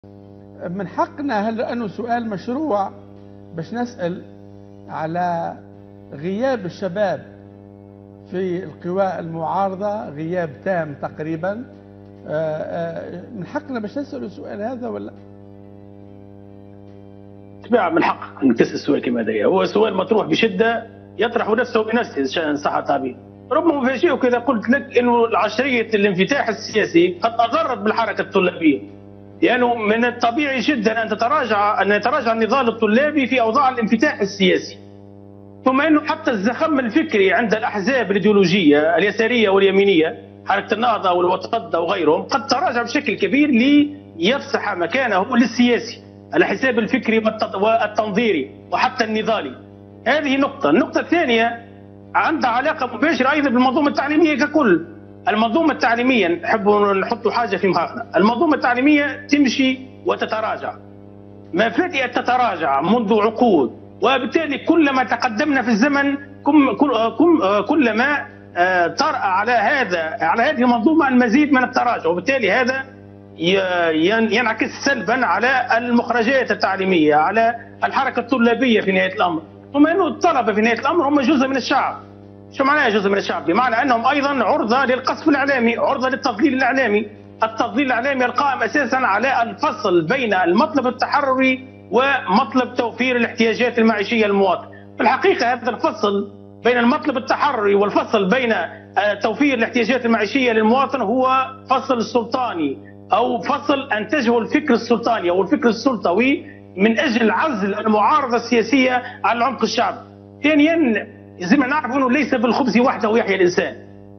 من حقنا هلا أنه سؤال مشروع باش نسأل على غياب الشباب في القوى المعارضة، غياب تام تقريبا. من حقنا باش نسأل السؤال هذا ولا؟ طبيعة من حق انك تسال سؤال كما هذا، هو سؤال مطروح بشده يطرح نفسه بنفسه ان صح التعبير. ربما مفاجئك اذا قلت لك انه العشريه الانفتاح السياسي قد اضرت بالحركه الطلابيه، لانه من الطبيعي جدا ان يتراجع النضال الطلابي في اوضاع الانفتاح السياسي، ثم انه حتى الزخم الفكري عند الاحزاب الايديولوجيه اليساريه واليمينيه، حركه النهضه والوطنيه وغيرهم، قد تراجع بشكل كبير ليفسح مكانه للسياسي على حساب الفكري والتنظيري وحتى النضالي. هذه نقطة. النقطة الثانية عندها علاقة مباشرة أيضا بالمنظومة التعليمية ككل. المنظومة التعليمية نحب نحط حاجة في مخاخنا، المنظومة التعليمية تمشي وتتراجع، ما بدأت تتراجع منذ عقود، وبالتالي كلما تقدمنا في الزمن كلما طرأ على هذه المنظومة المزيد من التراجع، وبالتالي هذا ينعكس سلبا على المخرجات التعليميه، على الحركه الطلابيه في نهايه الامر. ثم انه الطلبه في نهايه الامر هم جزء من الشعب. شو معناها جزء من الشعب؟ بمعنى انهم ايضا عرضه للقصف الاعلامي، عرضه للتضليل الاعلامي. التضليل الاعلامي القائم اساسا على الفصل بين المطلب التحرري ومطلب توفير الاحتياجات المعيشيه للمواطن. في الحقيقه هذا الفصل بين المطلب التحرري والفصل بين توفير الاحتياجات المعيشيه للمواطن هو فصل سلطاني، أو فصل أنتجه الفكر السلطاني أو الفكر السلطوي من أجل عزل المعارضة السياسية عن العمق الشعبي. ثانيا زي ما نعرف أنه ليس بالخبز وحده يحيى الإنسان.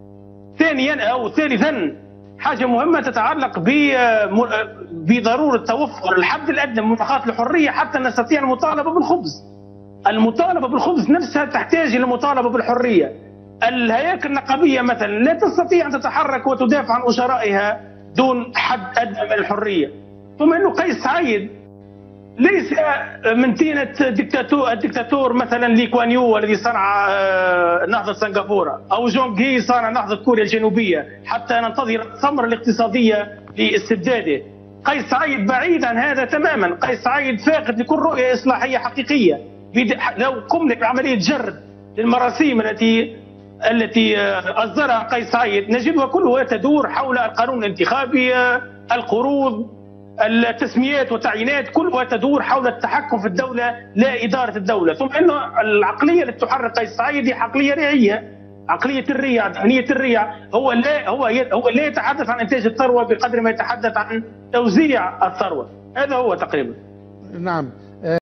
ثالثا حاجة مهمة تتعلق بضرورة توفر الحد الأدنى من مناخات الحرية حتى نستطيع المطالبة بالخبز. المطالبة بالخبز نفسها تحتاج إلى المطالبة بالحرية. الهياكل النقابية مثلا لا تستطيع أن تتحرك وتدافع عن أجرائها دون حد أدنى من الحرية. ثم أنه قيس سعيد ليس من طينة الدكتاتور مثلا لي كوان يو الذي صنع نهضة سنغافورة، أو جونغ هي صنع نهضة كوريا الجنوبية حتى ننتظر الثمرة الاقتصادية لاستبداده. قيس سعيد بعيد عن هذا تماما. قيس سعيد فاقد لكل رؤية إصلاحية حقيقية. لو قمنا بعملية جرد للمراسيم التي أصدرها قيس سعيد نجدها كلها تدور حول القانون الانتخابي، القروض، التسميات والتعيينات، كلها تدور حول التحكم في الدولة لا إدارة الدولة. ثم أن العقلية التي تحرك قيس سعيد هي عقلية ريعية، عقلية الريع، ذهنية الريع. هو لا يتحدث عن إنتاج الثروة بقدر ما يتحدث عن توزيع الثروة. هذا هو تقريبا. نعم.